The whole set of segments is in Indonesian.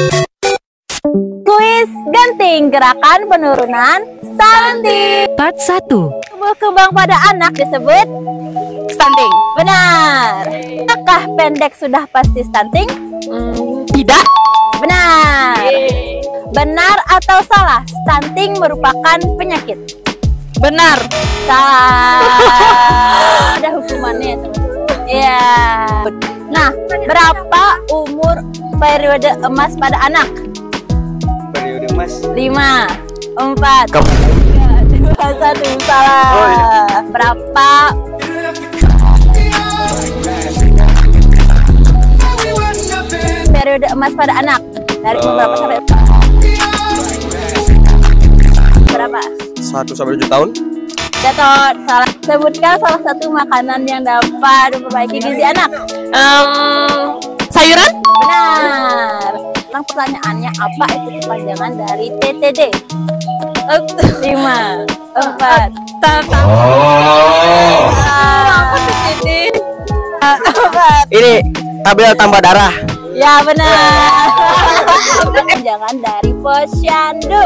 Kuis ganting gerakan penurunan stunting. Part 1. Tumbuh kembang pada anak disebut stunting. Benar. Apakah pendek sudah pasti stunting? Tidak. Benar. Benar atau salah? Stunting merupakan penyakit. Benar. Salah. Ada hukumannya, teman-teman. Iya. Nah, berapa umur periode emas pada anak? Periode emas 5, 4, 3, 2, 1. Salah. Oh, iya. Berapa periode emas pada anak? Dari umur berapa sampai berapa? 1 sampai 7 tahun. Gatot, salah. Sebutkan salah satu makanan yang dapat memperbaiki gizi anak. Sayuran? Benar. Sekarang pertanyaannya, apa itu kepanjangan dari TTD? 5, 4, 4. Ini tabel tambah darah. Ya benar. Kepanjangan dari posyandu.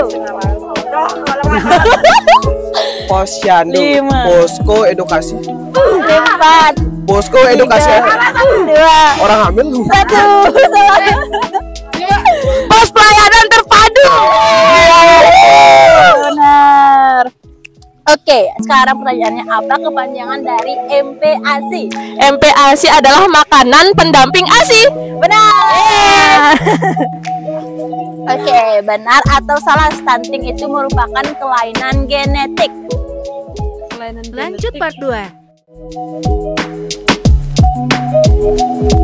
Posyandu. 5, Posko edukasi. 4, Posko edukasi. 2, Orang hamil. 1. Pos pelayanan terpadu. Benar. Oke, sekarang pertanyaannya, apa kepanjangan dari MPASI? MPASI adalah makanan pendamping ASI. Benar. Oke, benar atau salah, stunting itu merupakan kelainan genetik? Lanjut part 2.